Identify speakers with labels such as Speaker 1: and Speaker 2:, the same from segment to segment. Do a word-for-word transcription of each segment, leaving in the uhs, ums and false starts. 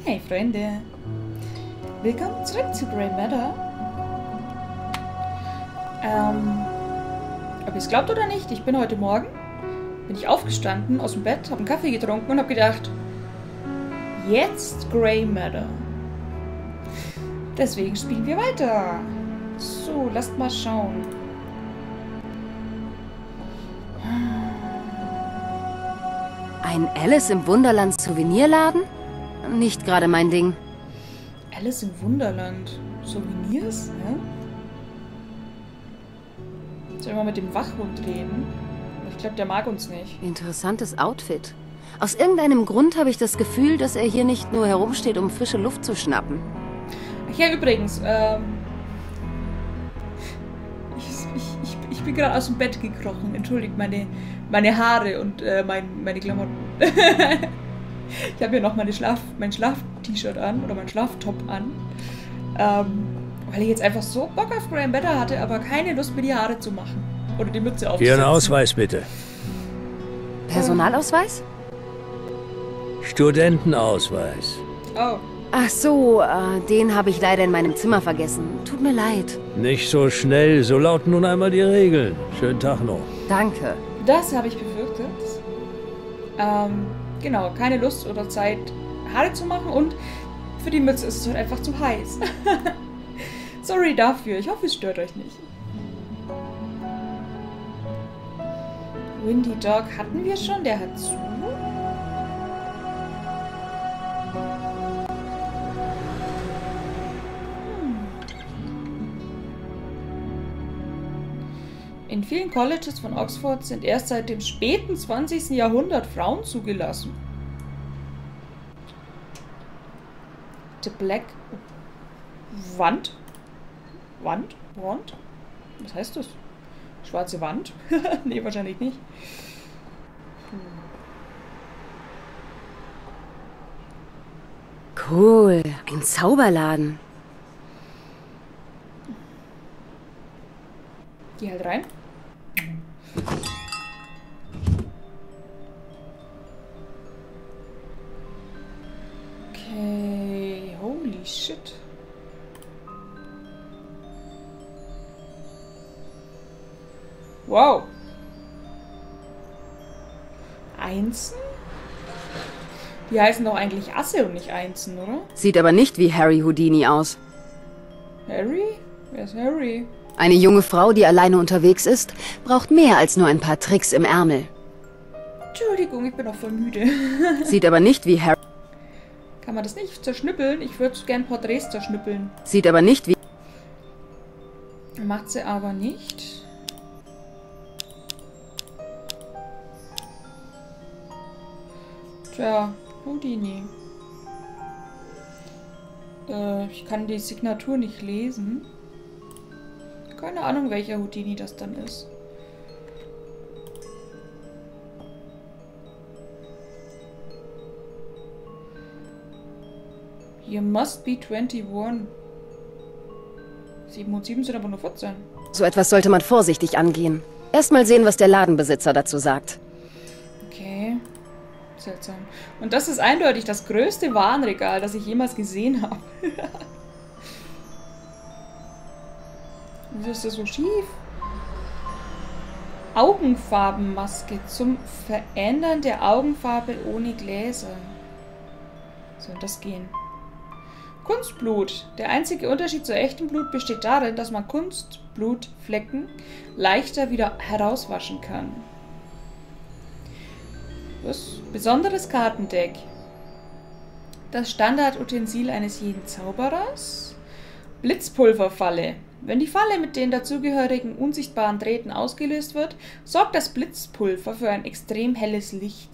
Speaker 1: Hey Freunde, willkommen zurück zu Grey Matter. Ähm, ob ihr es glaubt oder nicht, ich bin heute Morgen, bin ich aufgestanden aus dem Bett, habe einen Kaffee getrunken und habe gedacht, jetzt Grey Matter. Deswegen spielen wir weiter. So, lasst mal schauen.
Speaker 2: Ein Alice im Wunderland Souvenirladen? Nicht gerade mein Ding.
Speaker 1: Alice im Wunderland. Souvenirs? Ja? Sollen wir mal mit dem Wachhund reden? Ich glaube, der mag uns nicht.
Speaker 2: Interessantes Outfit. Aus irgendeinem Grund habe ich das Gefühl, dass er hier nicht nur herumsteht, um frische Luft zu schnappen.
Speaker 1: Ach ja, übrigens, ähm... Ich, ich, ich, ich bin gerade aus dem Bett gekrochen. Entschuldigt meine, meine Haare und äh, mein, meine Klamotten. Ich habe hier noch meine Schlaf, mein Schlaf-T-Shirt an oder mein Schlaftop an. Ähm, weil ich jetzt einfach so Bock auf Grey Matter hatte, aber keine Lust, mir die Haare zu machen. Oder die Mütze aufzusetzen.
Speaker 3: Ihren Ausweis bitte.
Speaker 2: Personalausweis?
Speaker 3: Studentenausweis.
Speaker 1: Oh.
Speaker 2: Ach so, äh, den habe ich leider in meinem Zimmer vergessen. Tut mir leid.
Speaker 3: Nicht so schnell, so lauten nun einmal die Regeln. Schönen Tag noch.
Speaker 2: Danke.
Speaker 1: Das habe ich befürchtet. Ähm, genau, keine Lust oder Zeit, Haare zu machen und für die Mütze ist es halt einfach zu heiß. Sorry dafür, ich hoffe, es stört euch nicht. Windy Dog hatten wir schon, der hat zu. In vielen Colleges von Oxford sind erst seit dem späten zwanzigsten Jahrhundert Frauen zugelassen. The Black Wand? Wand? Wand? Was heißt das? Schwarze Wand? Nee, wahrscheinlich nicht.
Speaker 2: Cool, ein Zauberladen.
Speaker 1: Geh halt rein. Okay, holy shit. Wow. Einsen? Die heißen doch eigentlich Asse und nicht Einsen, oder?
Speaker 2: Sieht aber nicht wie Harry Houdini aus.
Speaker 1: Harry? Wer ist Harry?
Speaker 2: Eine junge Frau, die alleine unterwegs ist, braucht mehr als nur ein paar Tricks im Ärmel.
Speaker 1: Entschuldigung, ich bin auch voll müde.
Speaker 2: Sieht aber nicht wie Harry...
Speaker 1: Kann man das nicht zerschnippeln? Ich würde gern Porträts zerschnippeln.
Speaker 2: Sieht aber nicht wie...
Speaker 1: Macht sie aber nicht. Tja, Houdini. Äh, ich kann die Signatur nicht lesen. Keine Ahnung, welcher Houdini das dann ist. You must be twenty-one. sieben und sieben sind aber nur vierzehn.
Speaker 2: So etwas sollte man vorsichtig angehen. Erstmal sehen, was der Ladenbesitzer dazu sagt.
Speaker 1: Okay. Seltsam. Und das ist eindeutig das größte Warenregal, das ich jemals gesehen habe. Wieso ist das so schief? Augenfarbenmaske zum Verändern der Augenfarbe ohne Gläser. Soll das gehen? Kunstblut. Der einzige Unterschied zu echtem Blut besteht darin, dass man Kunstblutflecken leichter wieder herauswaschen kann. Was? Besonderes Kartendeck. Das Standardutensil eines jeden Zauberers. Blitzpulverfalle. Wenn die Falle mit den dazugehörigen unsichtbaren Drähten ausgelöst wird, sorgt das Blitzpulver für ein extrem helles Licht.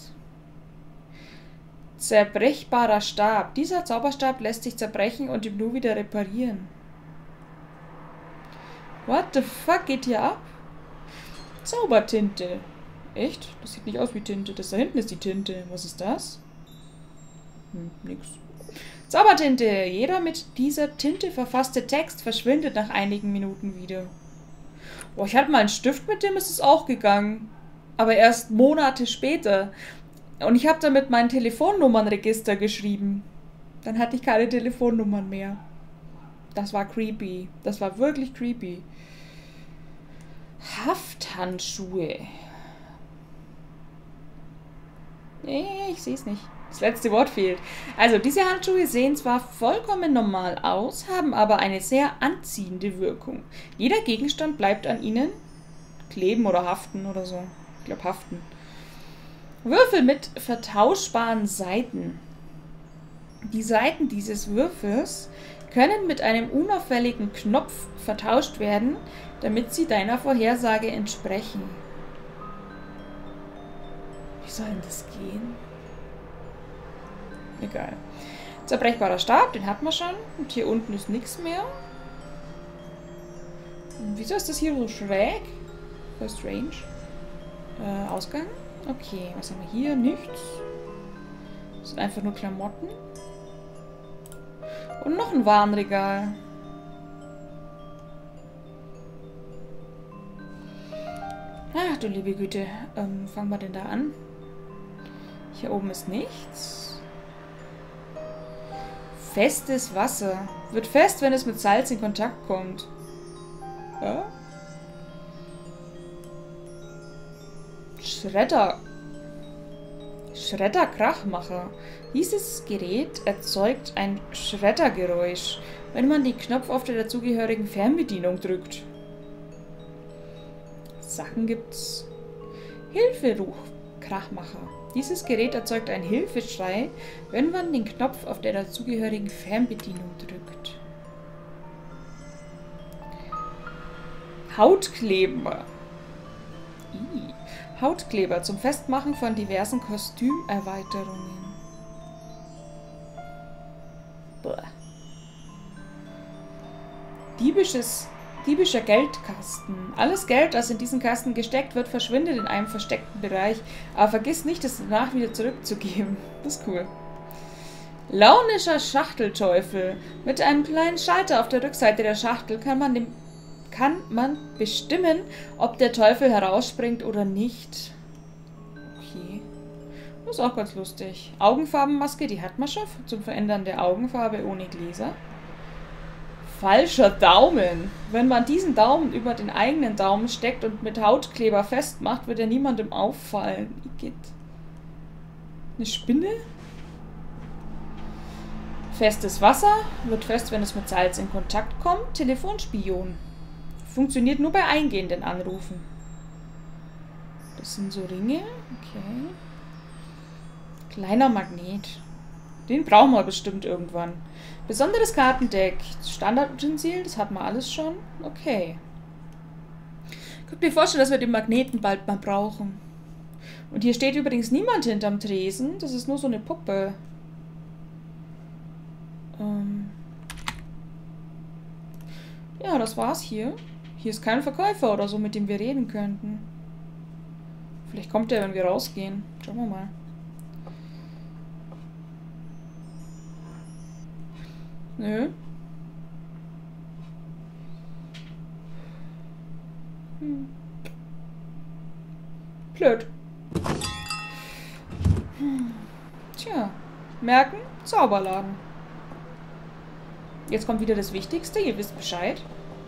Speaker 1: Zerbrechbarer Stab. Dieser Zauberstab lässt sich zerbrechen und im Nu wieder reparieren. What the fuck geht hier ab? Zaubertinte. Echt? Das sieht nicht aus wie Tinte. Das da hinten ist die Tinte. Was ist das? Hm, nix. Zaubertinte. Jeder mit dieser Tinte verfasste Text verschwindet nach einigen Minuten wieder. Boah, ich hatte mal einen Stift, mit dem ist es auch gegangen. Aber erst Monate später. Und ich habe damit mein Telefonnummernregister geschrieben. Dann hatte ich keine Telefonnummern mehr. Das war creepy. Das war wirklich creepy. Hafthandschuhe. Nee, ich sehe es nicht. Das letzte Wort fehlt. Also, diese Handschuhe sehen zwar vollkommen normal aus, haben aber eine sehr anziehende Wirkung. Jeder Gegenstand bleibt an ihnen kleben oder haften oder so. Ich glaube, haften. Würfel mit vertauschbaren Seiten. Die Seiten dieses Würfels können mit einem unauffälligen Knopf vertauscht werden, damit sie deiner Vorhersage entsprechen. Wie soll denn das gehen? Egal. Zerbrechbarer Stab, den hat man schon. Und hier unten ist nichts mehr. Und wieso ist das hier so schräg? Voll strange. Äh, Ausgang. Okay, was haben wir hier? Nichts. Das sind einfach nur Klamotten. Und noch ein Warenregal. Ach du liebe Güte. Ähm, fangen wir denn da an? Hier oben ist nichts. Festes Wasser. Wird fest, wenn es mit Salz in Kontakt kommt. Ja? Schredder. Schredder-Krachmacher. Dieses Gerät erzeugt ein Schreddergeräusch, wenn man den Knopf auf der dazugehörigen Fernbedienung drückt. Sachen gibt's. Hilferuf. Krachmacher. Dieses Gerät erzeugt einen Hilfeschrei, wenn man den Knopf auf der dazugehörigen Fernbedienung drückt. Hautkleber. Ih. Hautkleber zum Festmachen von diversen Kostümerweiterungen. Boah. Diebisches, diebischer Geldkasten. Alles Geld, das in diesen Kasten gesteckt wird, verschwindet in einem versteckten Bereich. Aber vergiss nicht, es danach wieder zurückzugeben. Das ist cool. Launischer Schachtelteufel. Mit einem kleinen Schalter auf der Rückseite der Schachtel kann man dem kann man bestimmen, ob der Teufel herausspringt oder nicht. Okay. Das ist auch ganz lustig. Augenfarbenmaske, die hat man schon zum Verändern der Augenfarbe ohne Gläser. Falscher Daumen. Wenn man diesen Daumen über den eigenen Daumen steckt und mit Hautkleber festmacht, wird er niemandem auffallen. Igitt. Eine Spinne? Festes Wasser. Wird fest, wenn es mit Salz in Kontakt kommt. Telefonspion. Funktioniert nur bei eingehenden Anrufen. Das sind so Ringe. Okay. Kleiner Magnet. Den brauchen wir bestimmt irgendwann. Besonderes Kartendeck. Standardutensil, das hat man alles schon. Okay. Ich könnte mir vorstellen, dass wir den Magneten bald mal brauchen. Und hier steht übrigens niemand hinterm Tresen. Das ist nur so eine Puppe. Ähm ja, das war's hier. Hier ist kein Verkäufer oder so, mit dem wir reden könnten. Vielleicht kommt er, wenn wir rausgehen. Schauen wir mal. Nö. Hm. Blöd. Hm. Tja. Merken? Zauberladen. Jetzt kommt wieder das Wichtigste. Ihr wisst Bescheid.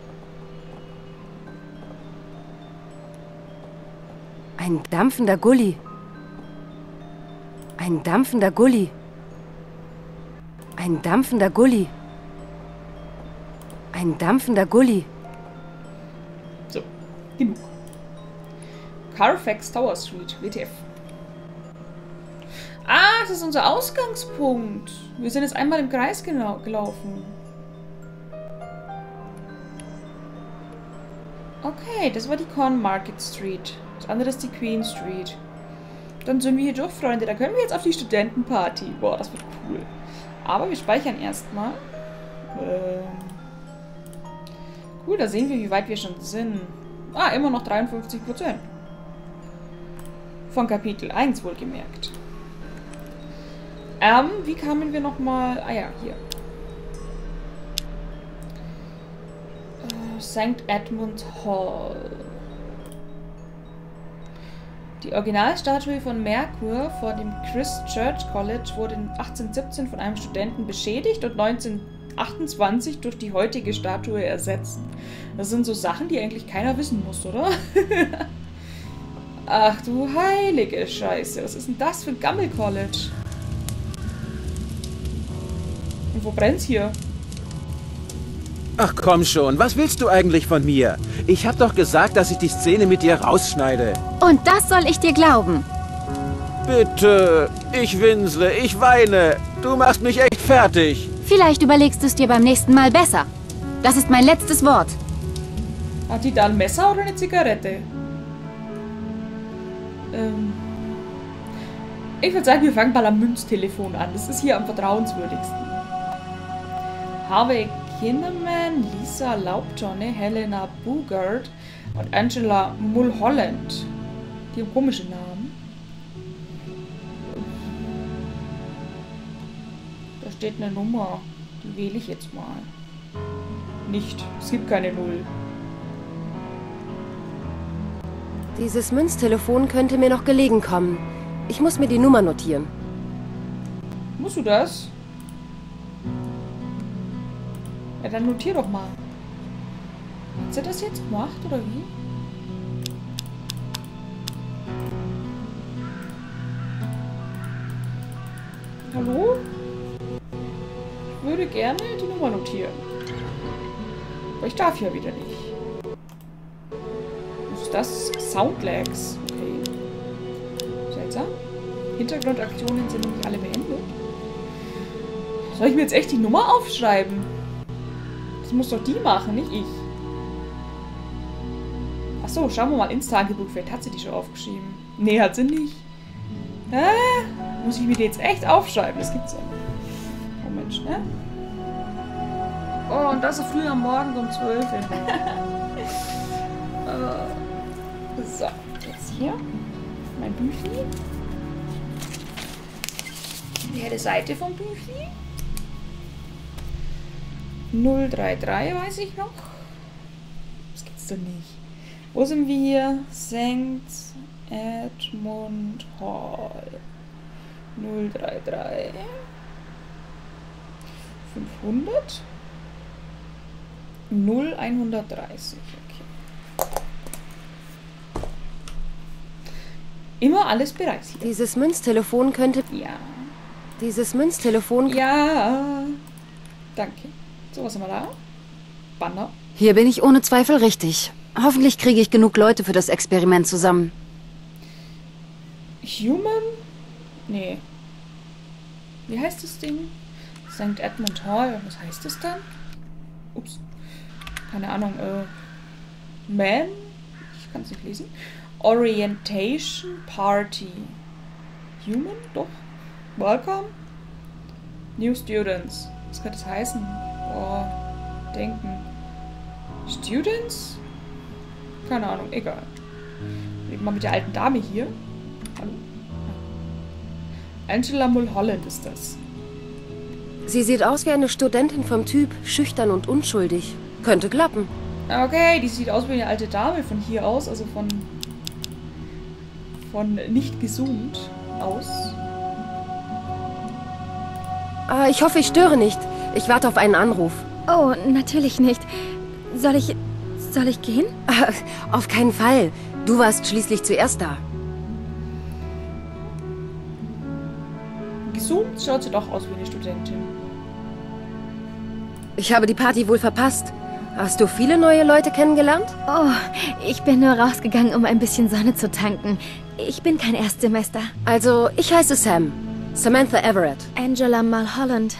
Speaker 2: Ein dampfender Gully. Ein dampfender Gully. Ein dampfender Gully. Ein dampfender Gully.
Speaker 1: So, genug. Carfax Tower Street, W T F. Ah, das ist unser Ausgangspunkt. Wir sind jetzt einmal im Kreis gelau gelaufen. Okay, das war die Corn Market Street. Das andere ist die Queen Street. Dann sind wir hier durch, Freunde. Da können wir jetzt auf die Studentenparty. Boah, das wird cool. Aber wir speichern erstmal. Ähm cool, da sehen wir, wie weit wir schon sind. Ah, immer noch dreiundfünfzig Prozent. Von Kapitel eins wohlgemerkt. Ähm, wie kamen wir nochmal... Ah ja, hier. Äh, Sankt Edmund Hall. Die Originalstatue von Merkur vor dem Christ Church College wurde achtzehnhundertsiebzehn von einem Studenten beschädigt und neunzehnhundertachtundzwanzig durch die heutige Statue ersetzt. Das sind so Sachen, die eigentlich keiner wissen muss, oder? Ach du heilige Scheiße, was ist denn das für ein Gammel-College? Und wo brennt's hier?
Speaker 4: Ach komm schon, was willst du eigentlich von mir? Ich hab doch gesagt, dass ich die Szene mit dir rausschneide.
Speaker 2: Und das soll ich dir glauben.
Speaker 4: Bitte, ich winsle, ich weine. Du machst mich echt fertig.
Speaker 2: Vielleicht überlegst du es dir beim nächsten Mal besser. Das ist mein letztes Wort.
Speaker 1: Hat die da ein Messer oder eine Zigarette? Ähm ich würde sagen, wir fangen mal am Münztelefon an. Das ist hier am vertrauenswürdigsten. Harvey Kinnaman, Lisa Laubtonne, Helena Bugard und Angela Mulholland. Die haben komische Namen. Da steht eine Nummer. Die wähle ich jetzt mal. Nicht. Es gibt keine Null.
Speaker 2: Dieses Münztelefon könnte mir noch gelegen kommen. Ich muss mir die Nummer notieren.
Speaker 1: Musst du das? Ja, dann notier doch mal. Hat sie das jetzt gemacht, oder wie? Hallo? Ich würde gerne die Nummer notieren. Aber ich darf ja wieder nicht. Was ist das? Soundlags. Okay. Seltsam. Hintergrundaktionen sind nämlich alle beendet. Soll ich mir jetzt echt die Nummer aufschreiben? Das muss doch die machen, nicht ich. Achso, schauen wir mal ins Tagebuch. Vielleicht hat sie die schon aufgeschrieben. Nee, hat sie nicht. Hä? Muss ich mir die jetzt echt aufschreiben? Das gibt's ja nicht. Oh Mensch, ne? Oh, und das ist früh am Morgen um zwölf. So, jetzt hier. Mein Büchli. Die helle Seite vom Büchli. null drei drei weiß ich noch. Das gibt's doch nicht. Wo sind wir hier? Sankt Edmund Hall. null drei drei. fünfhundert. null hundertdreißig. Okay. Immer alles bereit hier.
Speaker 2: Dieses Münztelefon könnte...
Speaker 1: Ja.
Speaker 2: Dieses Münztelefon...
Speaker 1: Ja. Danke. So, was haben wir da? Banner.
Speaker 2: Hier bin ich ohne Zweifel richtig. Hoffentlich kriege ich genug Leute für das Experiment zusammen.
Speaker 1: Human? Nee. Wie heißt das Ding? Sankt Edmund Hall. Was heißt das dann? Ups. Keine Ahnung. Äh. Man? Ich kann es nicht lesen. Orientation Party. Human? Doch. Welcome. New Students. Was könnte das heißen? Oh, denken. Students? Keine Ahnung, egal. Reden wir mit der alten Dame hier. Hallo? Angela Mulholland ist das.
Speaker 2: Sie sieht aus wie eine Studentin vom Typ, schüchtern und unschuldig. Könnte klappen.
Speaker 1: Okay, die sieht aus wie eine alte Dame von hier aus, also von von nicht gesund aus.
Speaker 2: Ah, ich hoffe, ich störe nicht. Ich warte auf einen Anruf.
Speaker 5: Oh, natürlich nicht. Soll ich... Soll ich gehen?
Speaker 2: Ah, auf keinen Fall. Du warst schließlich zuerst da.
Speaker 1: Gesund schaut sie doch aus wie eine Studentin.
Speaker 2: Ich habe die Party wohl verpasst. Hast du viele neue Leute kennengelernt?
Speaker 5: Oh, ich bin nur rausgegangen, um ein bisschen Sonne zu tanken. Ich bin kein Erstsemester.
Speaker 2: Also, ich heiße Sam. Samantha Everett.
Speaker 5: Angela Mulholland.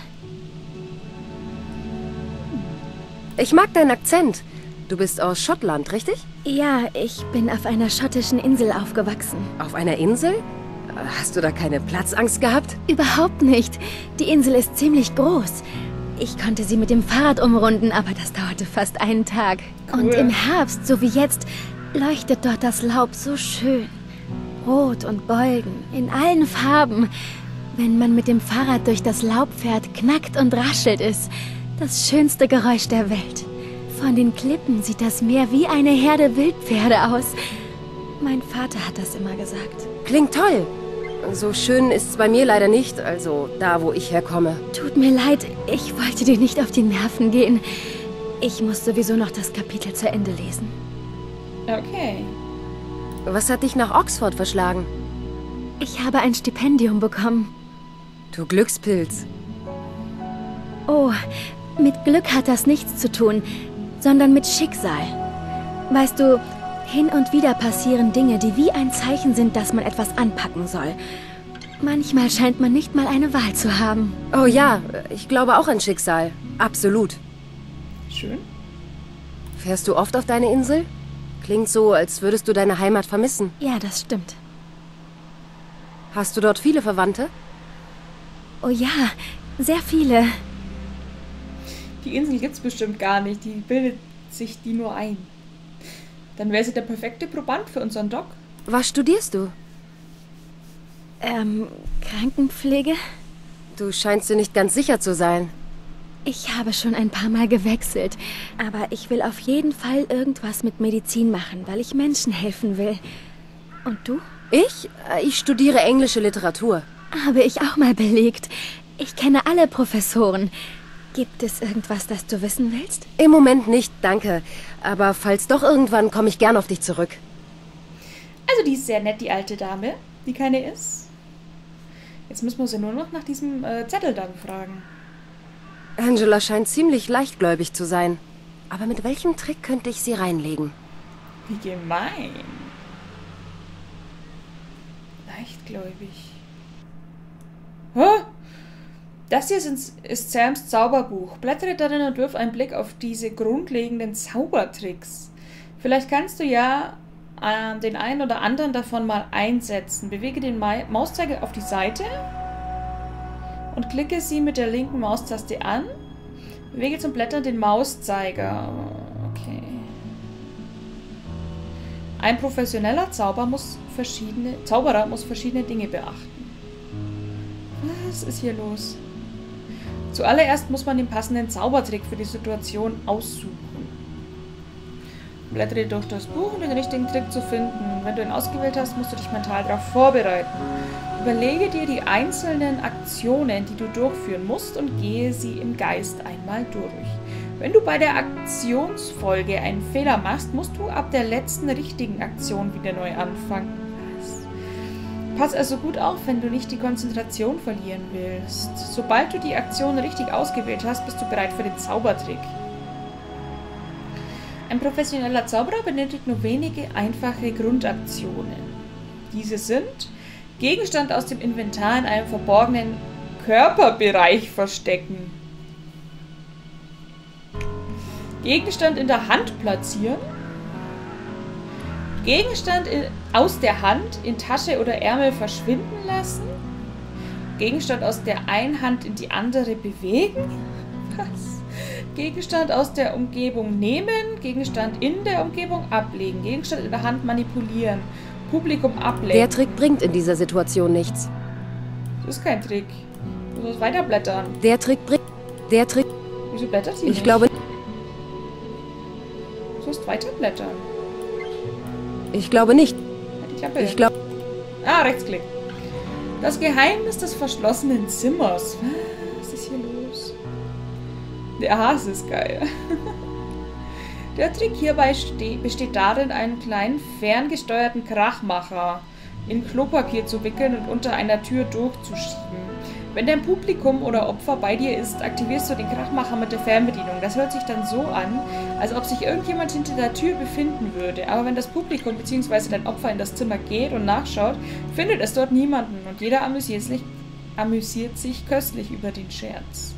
Speaker 2: Ich mag deinen Akzent. Du bist aus Schottland, richtig?
Speaker 5: Ja, ich bin auf einer schottischen Insel aufgewachsen.
Speaker 2: Auf einer Insel? Hast du da keine Platzangst gehabt?
Speaker 5: Überhaupt nicht. Die Insel ist ziemlich groß. Ich konnte sie mit dem Fahrrad umrunden, aber das dauerte fast einen Tag.
Speaker 1: Cool.
Speaker 5: Und im Herbst, so wie jetzt, leuchtet dort das Laub so schön. Rot und golden, in allen Farben. Wenn man mit dem Fahrrad durch das Laub fährt, knackt und raschelt es. Das schönste Geräusch der Welt. Von den Klippen sieht das Meer wie eine Herde Wildpferde aus. Mein Vater hat das immer gesagt.
Speaker 2: Klingt toll. So schön ist's bei mir leider nicht, also da, wo ich herkomme.
Speaker 5: Tut mir leid, ich wollte dir nicht auf die Nerven gehen. Ich muss sowieso noch das Kapitel zu Ende lesen.
Speaker 1: Okay.
Speaker 2: Was hat dich nach Oxford verschlagen?
Speaker 5: Ich habe ein Stipendium bekommen.
Speaker 2: Du Glückspilz.
Speaker 5: Oh, mit Glück hat das nichts zu tun, sondern mit Schicksal. Weißt du, hin und wieder passieren Dinge, die wie ein Zeichen sind, dass man etwas anpacken soll. Manchmal scheint man nicht mal eine Wahl zu haben.
Speaker 2: Oh ja, ich glaube auch an Schicksal. Absolut.
Speaker 1: Schön.
Speaker 2: Fährst du oft auf deine Insel? Klingt so, als würdest du deine Heimat vermissen.
Speaker 5: Ja, das stimmt.
Speaker 2: Hast du dort viele Verwandte?
Speaker 5: Oh ja, sehr viele.
Speaker 1: Die Insel gibt's bestimmt gar nicht. Die bildet sich die nur ein. Dann wäre sie der perfekte Proband für unseren Doc.
Speaker 2: Was studierst du?
Speaker 5: Ähm, Krankenpflege?
Speaker 2: Du scheinst dir nicht ganz sicher zu sein.
Speaker 5: Ich habe schon ein paar Mal gewechselt, aber ich will auf jeden Fall irgendwas mit Medizin machen, weil ich Menschen helfen will. Und du?
Speaker 2: Ich? Ich studiere englische Literatur.
Speaker 5: Habe ich auch mal belegt. Ich kenne alle Professoren. Gibt es irgendwas, das du wissen willst?
Speaker 2: Im Moment nicht, danke. Aber falls doch irgendwann, komme ich gern auf dich zurück.
Speaker 1: Also die ist sehr nett, die alte Dame, die keine ist. Jetzt müssen wir sie nur noch nach diesem äh, Zettel dann fragen.
Speaker 2: Angela scheint ziemlich leichtgläubig zu sein. Aber mit welchem Trick könnte ich sie reinlegen?
Speaker 1: Wie gemein. Leichtgläubig. Oh, das hier ist, ist Sams Zauberbuch. Blättere darin und wirf einen Blick auf diese grundlegenden Zaubertricks. Vielleicht kannst du ja äh, den einen oder anderen davon mal einsetzen. Bewege den Ma Mauszeiger auf die Seite und klicke sie mit der linken Maustaste an. Bewege zum Blättern den Mauszeiger. Okay. Ein professioneller Zauber muss verschiedene, Zauberer muss verschiedene Dinge beachten. Was ist hier los? Zuallererst muss man den passenden Zaubertrick für die Situation aussuchen. Blättere durch das Buch, um den richtigen Trick zu finden. Wenn du ihn ausgewählt hast, musst du dich mental darauf vorbereiten. Überlege dir die einzelnen Aktionen, die du durchführen musst, und gehe sie im Geist einmal durch. Wenn du bei der Aktionsfolge einen Fehler machst, musst du ab der letzten richtigen Aktion wieder neu anfangen. Pass also gut auf, wenn du nicht die Konzentration verlieren willst. Sobald du die Aktion richtig ausgewählt hast, bist du bereit für den Zaubertrick. Ein professioneller Zauberer benötigt nur wenige einfache Grundaktionen. Diese sind: Gegenstand aus dem Inventar in einem verborgenen Körperbereich verstecken, Gegenstand in der Hand platzieren, Gegenstand in, aus der Hand in Tasche oder Ärmel verschwinden lassen, Gegenstand aus der einen Hand in die andere bewegen, was? Gegenstand aus der Umgebung nehmen, Gegenstand in der Umgebung ablegen, Gegenstand in der Hand manipulieren, Publikum ablenken.
Speaker 2: Der Trick bringt in dieser Situation nichts.
Speaker 1: Das ist kein Trick. Du sollst weiterblättern.
Speaker 2: Der Trick bringt... Der Trick...
Speaker 1: Wieso blättert sie
Speaker 2: Ich
Speaker 1: nicht?
Speaker 2: glaube...
Speaker 1: Du sollst weiterblättern.
Speaker 2: Ich glaube nicht.
Speaker 1: Halt die Klappe.
Speaker 2: Ich glaube...
Speaker 1: Ah, Rechtsklick. Das Geheimnis des verschlossenen Zimmers. Was ist hier los? Der Hase ist geil. Der Trick hierbei besteht darin, einen kleinen ferngesteuerten Krachmacher in Klopapier zu wickeln und unter einer Tür durchzuschieben. Wenn dein Publikum oder Opfer bei dir ist, aktivierst du den Krachmacher mit der Fernbedienung. Das hört sich dann so an, als ob sich irgendjemand hinter der Tür befinden würde. Aber wenn das Publikum bzw. dein Opfer in das Zimmer geht und nachschaut, findet es dort niemanden und jeder amüsiert sich, amüsiert sich köstlich über den Scherz.